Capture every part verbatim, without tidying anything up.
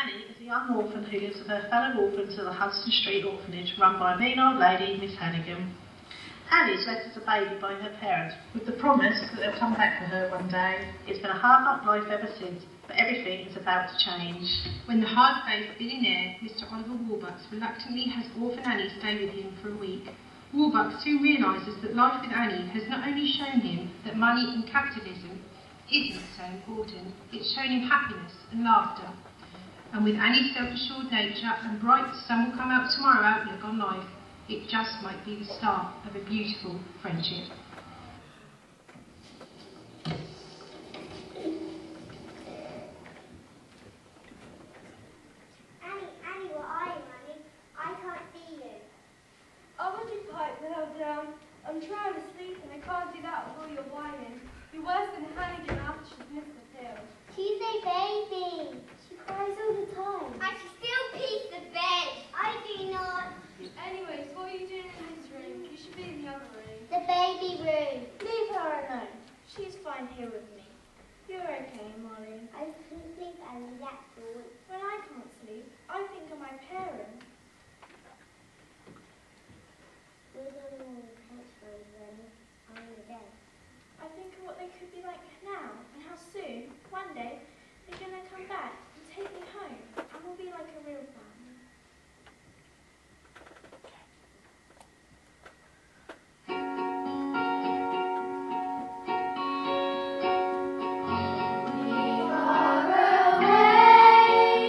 Annie is a young orphan who lives with her fellow orphans at the Hudson Street Orphanage, run by a mean old lady, Miss Hannigan. Annie is left as a baby by her parents, with the promise that they'll come back for her one day. It's been a hard knock life ever since, but everything is about to change. When the hard-faced billionaire, Mister Oliver Warbucks, reluctantly has orphan Annie stay with him for a week, Warbucks soon realises that life with Annie has not only shown him that money and capitalism isn't so important, it's shown him happiness and laughter. And with Annie's self-assured nature and bright sun will come out tomorrow outlook on life, it just might be the start of a beautiful friendship. Annie, Annie, where are you, Annie? I can't see you. I want you pipe the hell down. I'm trying to sleep and I can't do that with all your whining. You're worse than Hannigan after she's missed the pill. She's a baby. She cries all the time. I should still pees the bed. I do not. Anyways, what are you doing in this room? You should be in the other room. The baby room. Leave her alone. She's fine here with me. You're okay, Molly. I couldn't sleep, Annie, that's all. When I can't sleep, I think of my parents. We're the only one who can't sleep when I'm in the bed. I think of what they could be like now, and how soon, one day, they're going to come back and take me home, and we'll be like a real family. We are away.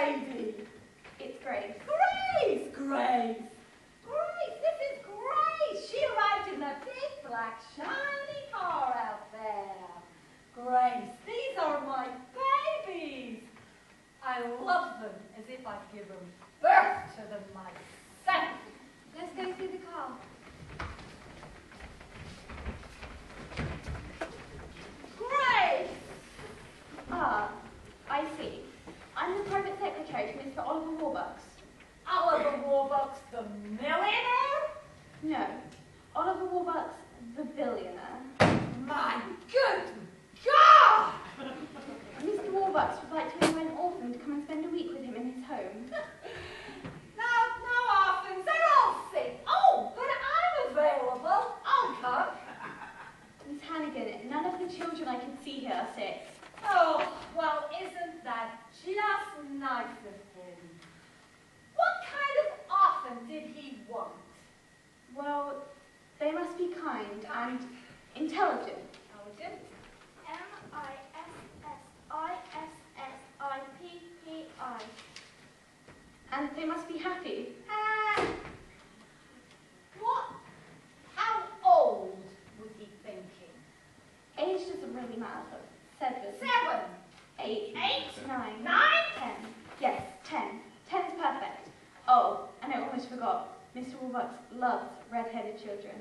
lady? It's Grace. Grace, Grace. Grace, this is Grace. She arrived in the big black shiny car out there. Grace, these are my babies. I love them as if I'd given birth to them myself. Let's go through the car. Grace! Ah, I see. I'm the private secretary to Mister Oliver Warbucks. Oliver Warbucks, the millionaire? No, Oliver Warbucks, the billionaire. My good God! Mister Warbucks would like to invite an orphan to come and spend a week with him in his home. No, no orphans, they're all sick. Oh, but I'm available. I'll come. Miss Hannigan, none of the children I can see here are sick. Oh, well, isn't that just nice of him? What kind of orphan did he want? Well, they must be kind and intelligent. Intelligent? M I S S I S S I P P I. And they must be happy. Uh, what? How old was he thinking? Age doesn't really matter. Seven. Seven. Eight. Eight? Nine. Nine? Ten. Yes, ten. Ten is perfect. Oh, and I almost forgot. Mister Warbucks loves red-headed children.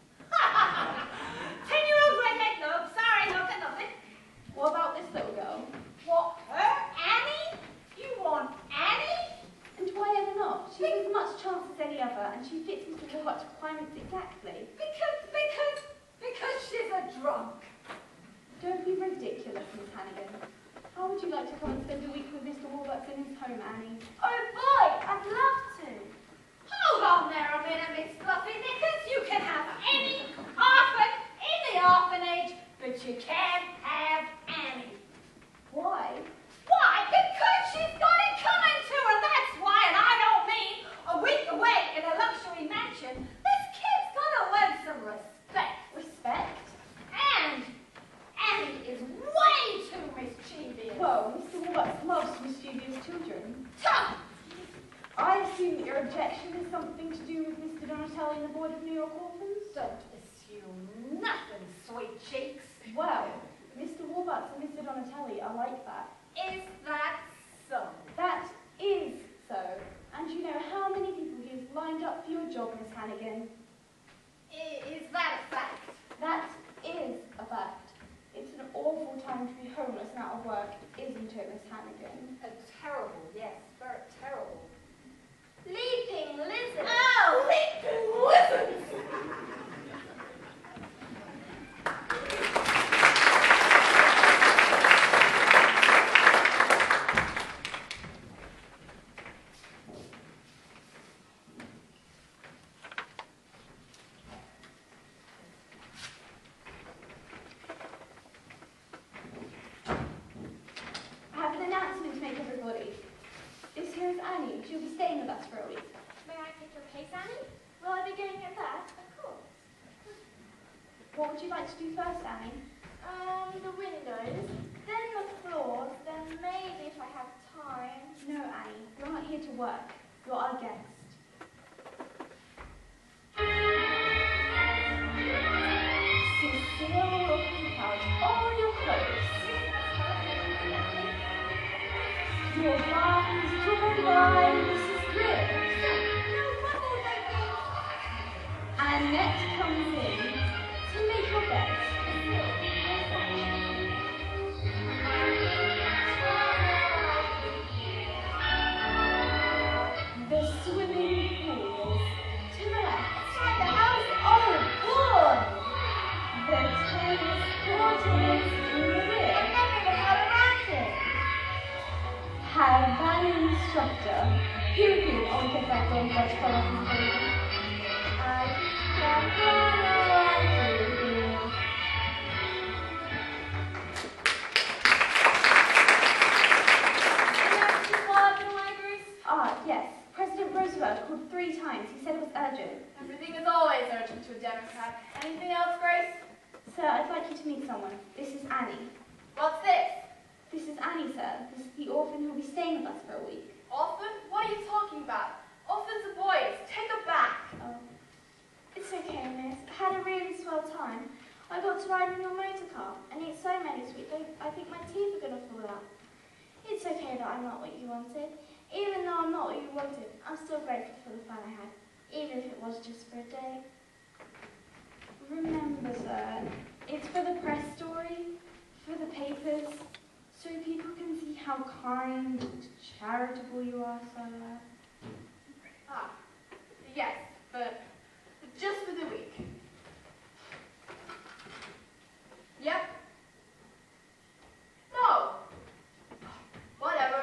Ten-year-old redhead, no, sorry, nothing, nothing. What about this little girl? What, her? Annie? You want Annie? And why ever not? She's as much chance as any other, and she fits Mister Warbucks' requirements exactly. Because, because, because she's a drunk. Don't be ridiculous, Miss Hannigan. How would you like to come and spend a week with Mister Warbucks in his home, Annie? Oh boy, I'd love to. Hold on there a minute, Miss Fluffy Knickers. You can have any orphan in the orphanage, but you can't have Annie. Why? Why? Because she's got it coming to her, that's why, and I don't mean a week away in a luxury mansion. This kid's gonna learn some respect. Respect? And Annie is way too mischievous. Whoa, Mister Warbucks loves mischievous children. Tough! I assume that your objection is something to do with Mister Donatelli and the Board of New York Orphans? Don't assume nothing, sweet cheeks. Well, Mister Warbucks and Mister Donatelli are like that. Is that so? That is so. And you know how many people he has lined up for your job, Miss Hannigan? I- Is that a fact? That is a fact. It's an awful time to be homeless and out of work, isn't it, Miss Hannigan? A terrible, yes, very terrible. Leaping lizard. Oh, leaping lizards! I have an announcement to make, everybody. This here is Annie. She'll be staying with us for a week. May I take your place, Annie? Will I be going at that? Of course. What would you like to do first, Annie? Um, the windows, then the floors, then maybe if I have time. No, Annie. You're not here to work. You're our guest. Cecile will pick out all your clothes. Your lines, your lines, Missus Briggs. Annette comes in to make your bed. The swimming pool to the left. At the house, oh, good! The tennis court is in the rear. I never even had a racket. Have an instructor. Pew pew. Oh, get that going. Let's go off and play. I can run around you. Ah, yes. President Roosevelt called three times. He said it was urgent. Everything is always urgent to a Democrat. Anything else, Grace? Sir, I'd like you to meet someone. This is Annie. What's this? This is Annie, sir. This is the orphan who'll be staying with us for a week. to ride in your motor car and eat so many sweets, I think my teeth are going to fall out. It's okay that I'm not what you wanted. Even though I'm not what you wanted, I'm still grateful for the fun I had, even if it was just for a day. Remember, sir, it's for the press story, for the papers, so people can see how kind and charitable you are, sir. Ah, yes, but just for the week. Yep. No. Whatever.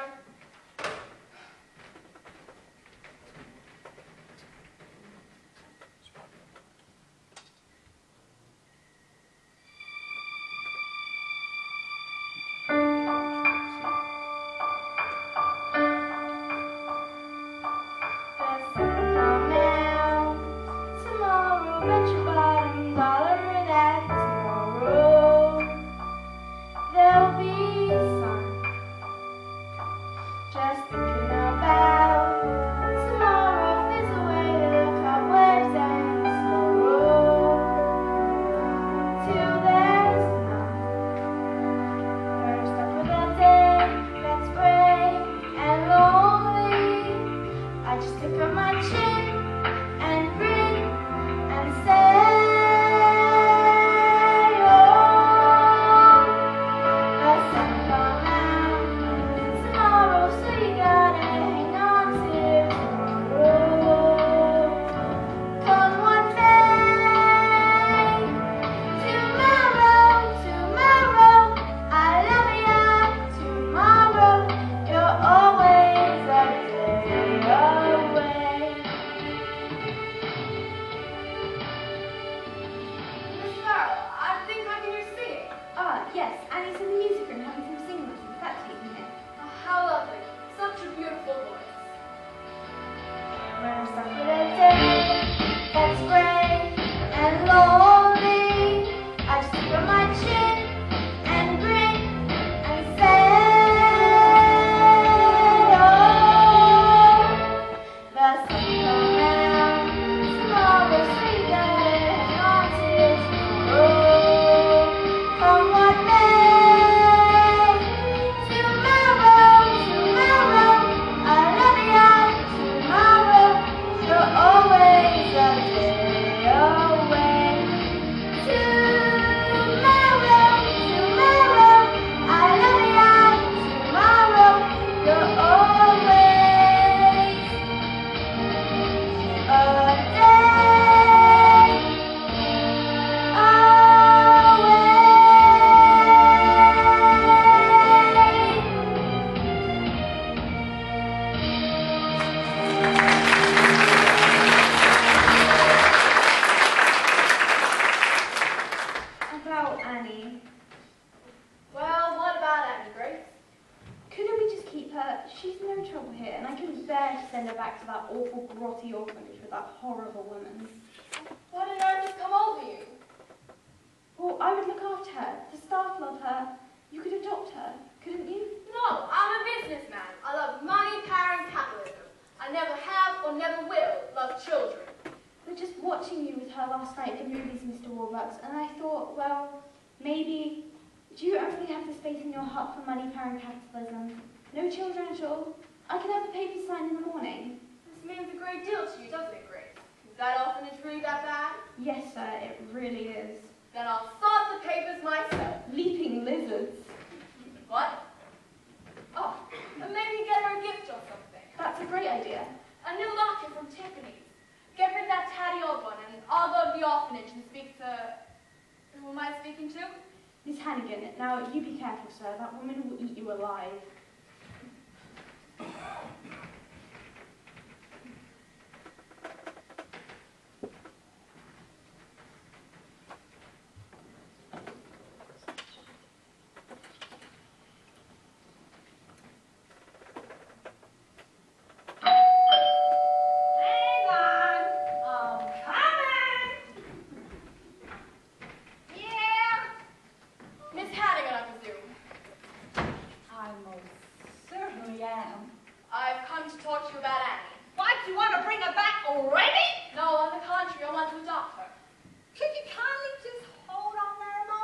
No, on the contrary, I want to adopt her. Could you kindly just hold on there a moment?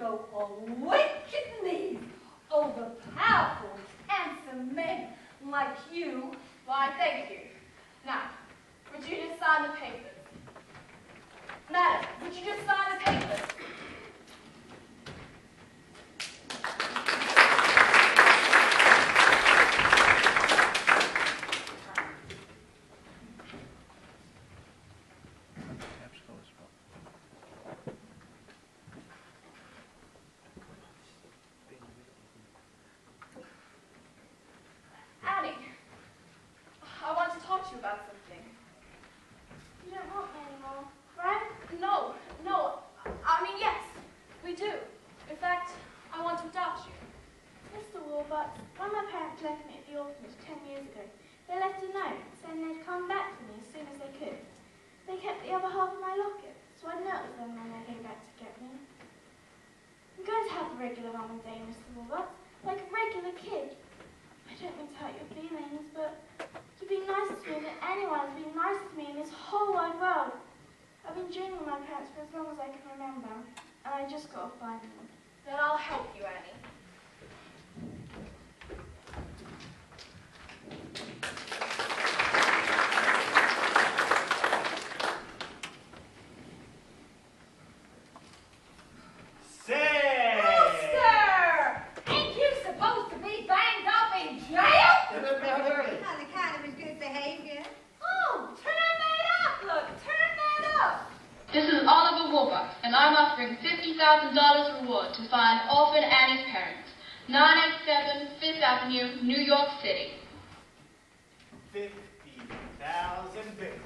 go awaken these overpowerful, handsome men like you. Why, thank you. Now, would you just sign the papers? Madam, would you just sign the papers? Annie, I want to talk to you about something. You don't want me anymore, right? No, no, I mean, yes, we do. In fact, I want to adopt you. Mister Warbucks, when my parents left me at the orphanage ten years ago, they left a note saying they'd come back for me as soon as they could. They kept the other half of my locket, so I know it was them when they came back to get me. I'm going to have a regular mum and day, Mister Warbucks, like a regular kid. I don't mean to hurt your feelings, but you've been nicer to me than anyone has been nice to me in this whole wide world. I've been dreaming of my parents for as long as I can remember, and I just got to find them. Then I'll help you, Annie. Master! Ain't you supposed to be banged up in jail? On account of his good behavior. Oh, turn that up, look, turn that up. This is Oliver Warbucks, and I'm offering fifty thousand dollars reward to find orphan Annie's parents. nine eighty-seven Fifth Avenue, New York City. Fifty thousand bitcoins.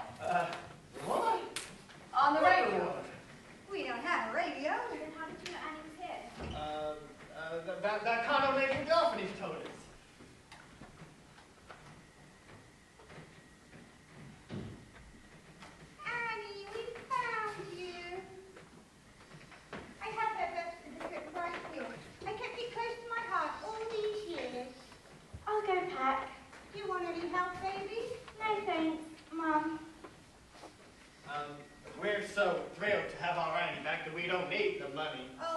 We don't have a radio. Then how did you know that, that kind old lady with the orphanage told us. Annie, we found you. I have that birth certificate right here. I kept it close to my heart all these years. I'll go pack. Do you want any help, baby? No thanks, Mum. Um, we're so thrilled to have our Annie back that we don't need the money. Oh,